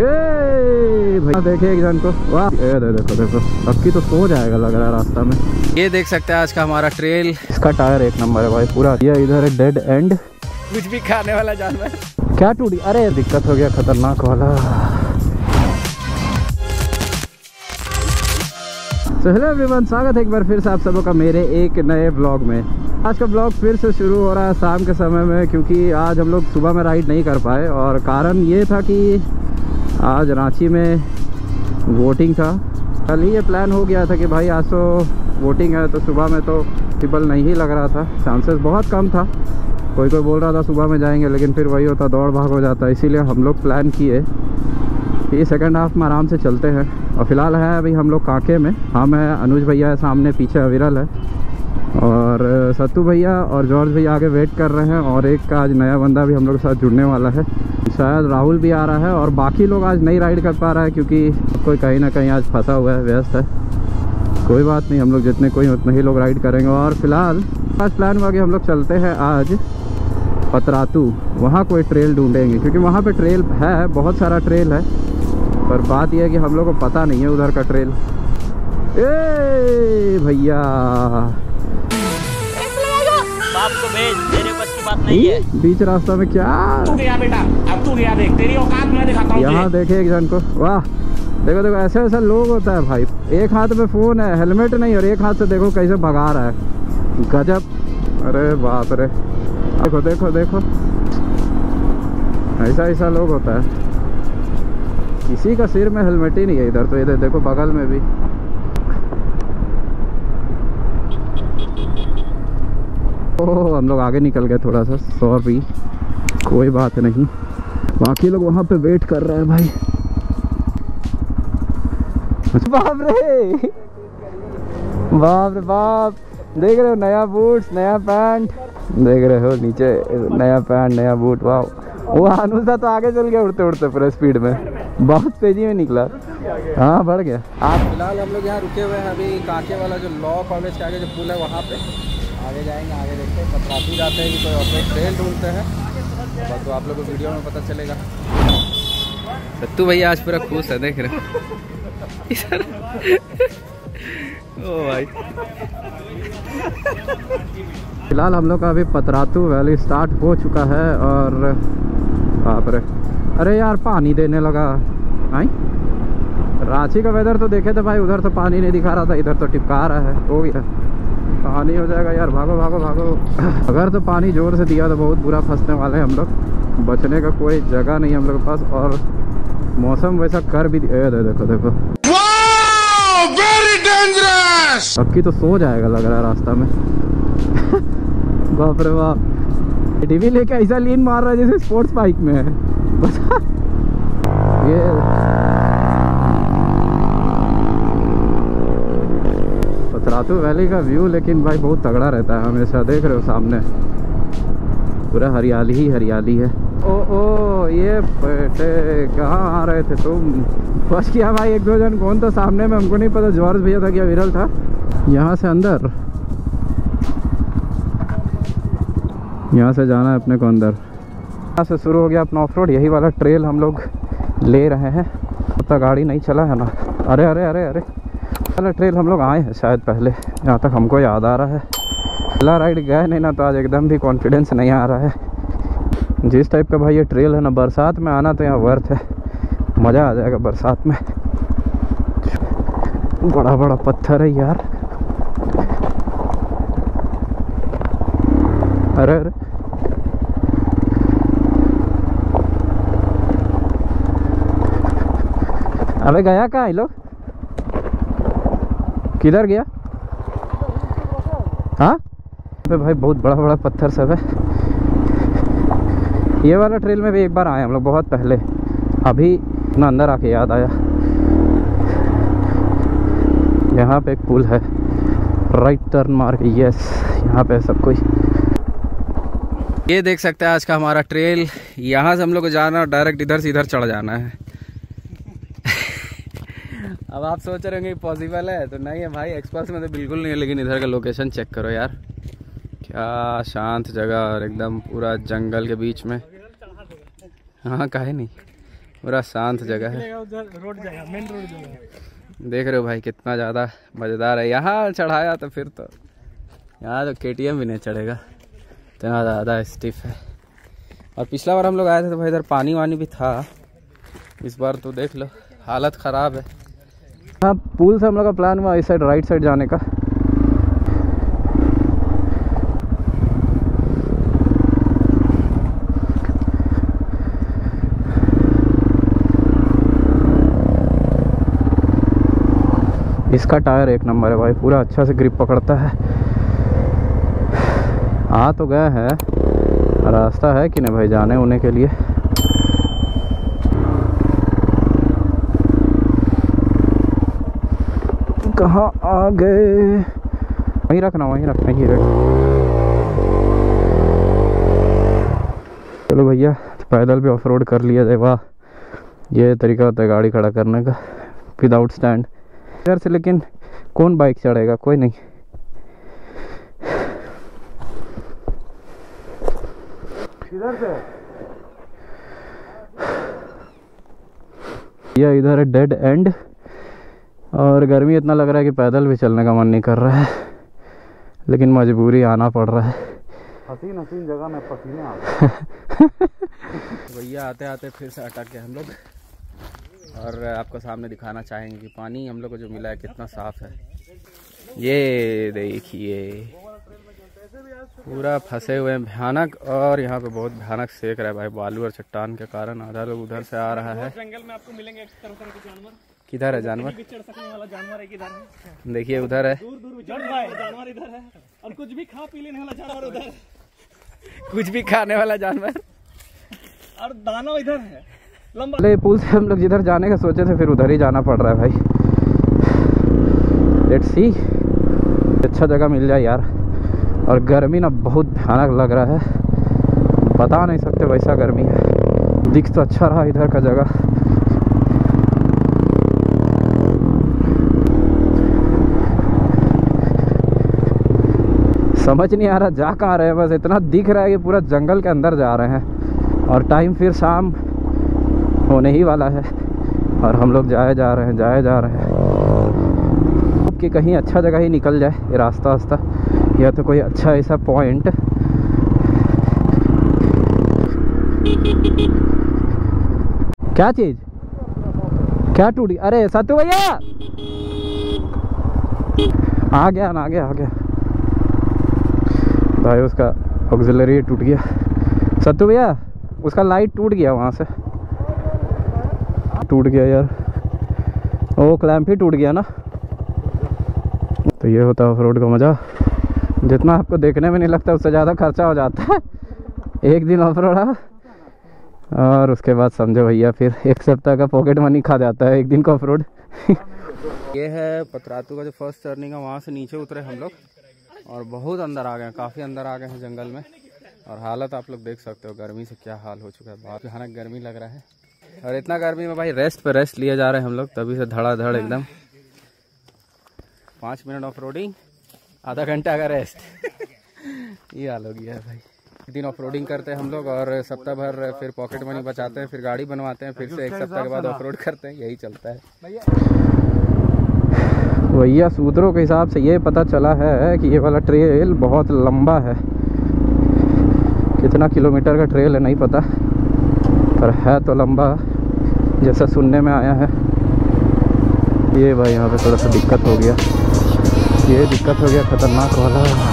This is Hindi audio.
भैया देखे एक जन को, वाह देखो देखो, अब की तो सो जाएगा लग रहा है रास्ता में। ये देख सकते हैं आज का हमारा ट्रेल, इसका टायर एक नंबर है भाई पूरा। ये इधर है डेड एंड, कुछ भी खाने वाला जानवर क्या टूटी, अरे दिक्कत हो गया खतरनाक वाला। तो हेलो एवरीवन, स्वागत है एक बार फिर से आप सबों का मेरे एक नए ब्लॉग में। आज का ब्लॉग फिर से शुरू हो रहा है शाम के समय में, क्योंकि आज हम लोग सुबह में राइड नहीं कर पाए और कारण ये था कि आज रांची में वोटिंग था। कल ही ये प्लान हो गया था कि भाई आज तो वोटिंग है, तो सुबह में तो पॉसिबल नहीं ही लग रहा था, चांसेस बहुत कम था। कोई कोई बोल रहा था सुबह में जाएंगे, लेकिन फिर वही होता दौड़ भाग हो जाता, इसीलिए हम लोग प्लान किए कि सेकंड हाफ में आराम से चलते हैं। और फिलहाल है अभी हम लोग कांके में, हम है, अनुज भैया है सामने, पीछे अविरल है और सत्तू भैया और जॉर्ज भैया आगे वेट कर रहे हैं। और एक का आज नया बंदा भी हम लोग के साथ जुड़ने वाला है, शायद राहुल भी आ रहा है। और बाकी लोग आज नहीं राइड कर पा रहा है क्योंकि कोई कहीं ना कहीं आज फंसा हुआ है, व्यस्त है। कोई बात नहीं, हम लोग जितने कोई उतने ही लोग राइड करेंगे। और फिलहाल आज प्लान हुआ कि हम लोग चलते हैं आज पतरातू, वहाँ कोई ट्रेल ढूंढेंगे क्योंकि वहाँ पे ट्रेल है, बहुत सारा ट्रेल है, पर बात यह है कि हम लोग को पता नहीं है उधर का ट्रेल। ए भैया बाप को भेज, तेरे बस की बात नहीं है। बीच रास्ता में क्या तू गया बेटा, अब तू गया, देख तेरी औकात मैं दिखाता हूं। यहाँ देखे एक जन को, वाह देखो देखो, ऐसे ऐसा लोग होता है भाई। एक हाथ में फोन है, हेलमेट नहीं, और एक हाथ से देखो कैसे भगा रहा है, गजब। अरे बाप रे, देखो देखो देखो, ऐसा ऐसा लोग होता है। किसी का सिर में हेलमेट ही नहीं है इधर तो, इधर देखो बगल में भी। ओह हम लोग आगे निकल गए थोड़ा सा, सॉरी, कोई बात नहीं। बाकी लोग वहाँ पे वेट कर रहे हैं भाई। बाप रे बाप रे बाप, देख रहे हो नया बूट्स, नया पैंट, देख रहे हो नीचे नया पैंट नया बूट, वाह। वो अनुजा तो आगे चल गया उड़ते उड़ते पूरे स्पीड में, बहुत तेजी में निकला, हाँ बढ़ गया। आप फिलहाल हम लोग यहाँ रुके हुए हैं अभी, कांके वाला जो लॉ कॉलेज के आगे जो पुल है वहाँ पे। आगे जाएंगे, आगे देखते हैं, पतरातू जाते हैं कि कोई और ट्रेल ढूंढते हैं, बस तो आप लोग को वीडियो में पता चलेगा। सत्तू भैया आज पूरा खुश है, देख रहे ओ भाई। फिलहाल हम लोग का अभी पतरातू वैली स्टार्ट हो चुका है और बाप रे, अरे यार पानी देने लगा। आई रांची का वेदर तो देखे थे भाई, उधर तो पानी नहीं दिखा रहा था, इधर तो टिपका रहा है, हो गया पानी हो जाएगा यार, भागो भागो भागो। अगर तो पानी जोर से दिया तो बहुत बुरा फंसने वाले हैं हम लोग, बचने का कोई जगह नहीं है हम लोग के पास। और मौसम वैसा कर भी देखो देखो, वेरी डेंजरस, अब की तो सो जाएगा लग रहा है रास्ता में। बाप रे बाप, टीवी लेके ऐसा लीन मार रहा है जैसे स्पोर्ट्स बाइक में है, बता ये पतरातू वैली का व्यू लेकिन भाई बहुत तगड़ा रहता है हमेशा, देख रहे हो सामने पूरा हरियाली ही हरियाली है। ओ ये बेटे कहाँ आ रहे थे तुम, बस किया भाई। एक दो जन कौन था सामने में, हमको नहीं पता, जॉर्ज भैया था क्या विरल था। यहाँ से अंदर, यहाँ से जाना है अपने को अंदर। यहाँ से शुरू हो गया अपना ऑफ रोड, यही वाला ट्रेल हम लोग ले रहे हैं, उतना गाड़ी नहीं चला है ना। अरे अरे अरे अरे, वाला ट्रेल हम लोग आए हैं शायद पहले, जहाँ तक हमको याद आ रहा है। पहला राइड गए नहीं ना, तो आज एकदम भी कॉन्फिडेंस नहीं आ रहा है। जिस टाइप का भाई ये ट्रेल है ना, बरसात में आना तो यहाँ वर्थ है, मज़ा आ जाएगा बरसात में। बड़ा बड़ा पत्थर है यार, अरे अरे अबे गया कहाँ ये लोग, किधर गया? हाँ अबे भाई बहुत बड़ा बड़ा पत्थर सब है। ये वाला ट्रेल में भी एक बार आए हम लोग बहुत पहले, अभी ना अंदर आके याद आया। यहाँ पे एक पुल है, राइट टर्न मार के, यस यहाँ पे सब कोई। ये देख सकते हैं आज का हमारा ट्रेल, यहाँ से हम लोग को जाना और डायरेक्ट इधर से इधर चढ़ जाना है। अब आप सोच रहे होंगे पॉसिबल है, तो नहीं है भाई, एक्सप्रेस में तो बिल्कुल नहीं है। लेकिन इधर का लोकेशन चेक करो यार, क्या शांत जगह और एकदम पूरा जंगल के बीच में। हाँ काहे नहीं, पूरा शांत जगह है। रोड जाएगा, मेन रोड जाएगा। देख रहे हो भाई कितना ज़्यादा मज़ेदार है। यहाँ चढ़ाया तो फिर तो यहाँ तो KTM भी नहीं चढ़ेगा, इतना ज़्यादा स्टिफ है। और पिछला बार हम लोग आए थे तो भाई इधर पानी वानी भी था, इस बार तो देख लो हालत ख़राब है। हाँ, पुल से हम लोग का प्लान हुआ इस साइड राइट साइड जाने का। इसका टायर एक नंबर है भाई, पूरा अच्छा से ग्रिप पकड़ता है। आ तो गया है, रास्ता है कि नहीं भाई जाने होने के लिए। कहाँ आ गए? वहीं रखना, वहीं रखना, ही रख। चलो भैया पैदल भी ऑफ रोड कर लिया जाए। वाह, ये तरीका होता है गाड़ी खड़ा करने का विदाउट स्टैंड। इधर से लेकिन कौन बाइक चढ़ेगा, कोई नहीं। इधर से ये इधर है डेड एंड, और गर्मी इतना लग रहा है कि पैदल भी चलने का मन नहीं कर रहा है, लेकिन मजबूरी आना पड़ रहा है। हसीन हसीन जगह में पसीने आ गए। भैया आते आते फिर से अटक गए हम लोग, और आपको सामने दिखाना चाहेंगे कि पानी हम लोग को जो मिला है कितना साफ है। ये देखिए पूरा फंसे हुए हैं भयानक, और यहाँ पे बहुत भयानक सेक रहा है भाई बालू और चट्टान के कारण। आधा लोग उधर से आ रहा है। जंगल में आपको मिलेंगे तरह तरह के जानवर। किधर है जानवर? चढ़ सकने वाला जानवर है किधर है? देखिए उधर है, दूर दूर जानवर इधर है, और कुछ भी खा पी लेने वाला जानवर उधर, कुछ भी खाने वाला जानवर, और दाना इधर है लंबा। ले पुल से हम लोग जिधर जाने का सोचे थे फिर उधर ही जाना पड़ रहा है भाई। लेट्स सी, अच्छा जगह मिल जाए यार। और गर्मी ना बहुत भयानक लग रहा है, बता नहीं सकते वैसा गर्मी है। दिख तो अच्छा रहा इधर का जगह। समझ नहीं आ रहा जा कहाँ रहे हैं, बस इतना दिख रहा है कि पूरा जंगल के अंदर जा रहे हैं। और टाइम फिर शाम होने ही वाला है, और हम लोग जाए जा रहे हैं कि कहीं अच्छा जगह ही निकल जाए ये रास्ता या तो कोई अच्छा ऐसा पॉइंट। क्या चीज, क्या टूटी? अरे सत्तू भैया आ गया भाई, उसका ऑक्सिलरी टूट गया। सत्तू भैया उसका लाइट टूट गया, वहाँ से टूट गया यार, वो क्लैंप ही टूट गया ना। तो ये होता है ऑफ रोड का मज़ा, जितना आपको देखने में नहीं लगता उससे ज़्यादा खर्चा हो जाता है। एक दिन ऑफ रोड और उसके बाद समझो भैया फिर एक सप्ताह का पॉकेट मनी खा जाता है एक दिन का ऑफ रोड। ये है पतरातू का जो फर्स्ट टर्निंग है, वहाँ से नीचे उतरे हम लोग और बहुत अंदर आ गए हैं, काफ़ी अंदर आ गए हैं जंगल में। और हालत आप लोग देख सकते हो, गर्मी से क्या हाल हो चुका है, बहुत भयानक गर्मी लग रहा है। और इतना गर्मी में भाई रेस्ट पे रेस्ट लिए जा रहे हैं हम लोग, तभी से धड़ाधड़ एकदम 5 मिनट ऑफ रोडिंग, आधा घंटा का रेस्ट। ये हाल हो गया है भाई। एक दिन ऑफ रोडिंग करते हैं हम लोग और सप्ताह भर फिर पॉकेट मनी बचाते हैं, फिर गाड़ी बनवाते हैं, फिर से एक सप्ताह के बाद ऑफ रोड करते हैं, यही चलता है भैया। सूत्रों के हिसाब से ये पता चला है कि ये वाला ट्रेल बहुत लंबा है। कितना किलोमीटर का ट्रेल है नहीं पता, पर है तो लंबा जैसा सुनने में आया है। ये भाई यहाँ पे थोड़ा सा दिक्कत हो गया, ये दिक्कत हो गया खतरनाक वाला।